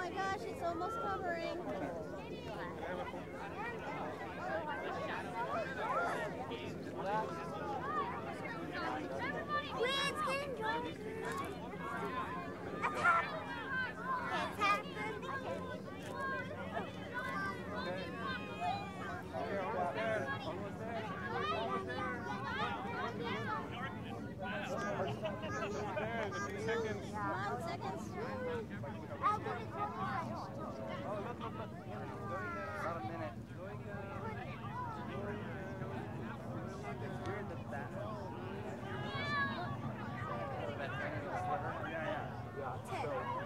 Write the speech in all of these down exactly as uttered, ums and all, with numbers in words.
my gosh, it's almost covering. It's getting drunk. Attack! It's happened. One second. I'll do it for About a minute. It's weird that that. Yeah, yeah. ten,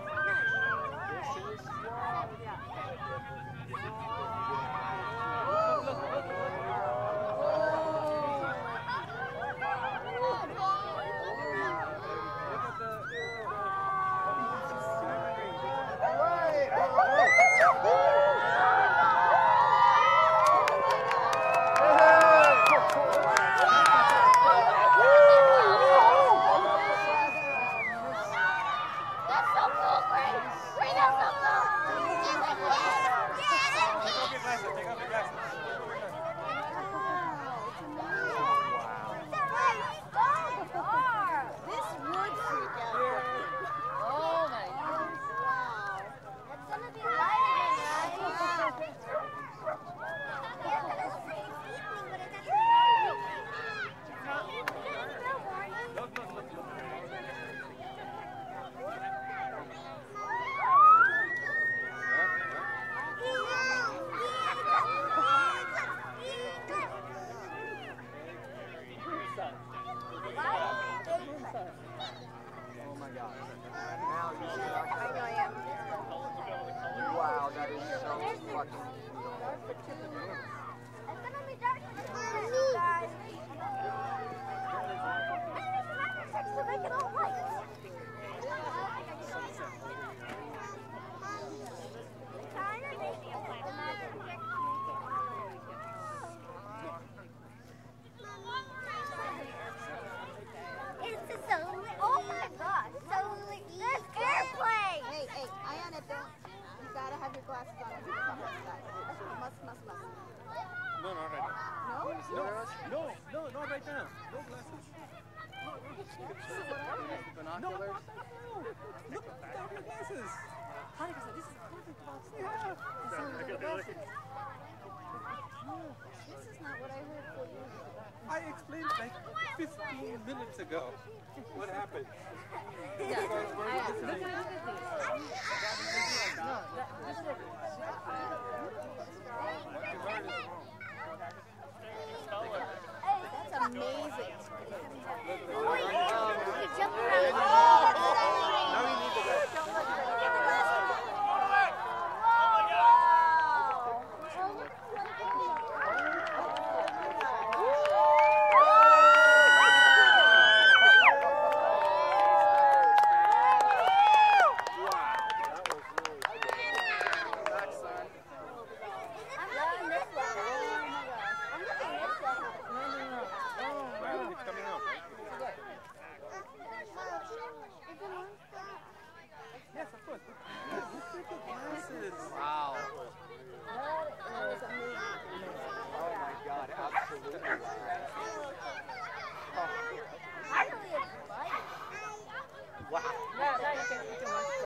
Wow, that is so fucking. It's a solar. Oh my gosh, solar. There's airplane. Hey, hey, Ayana, don't. You gotta have your glasses on. You can't have that. Must, must, must. No, not right now. No? No, no, no, not right now. No glasses. Binoculars? Look, without your glasses. Honey, this is perfect about Yeah. This is not what I heard for you. I explained like fifteen minutes ago what happened. Yeah, I, look at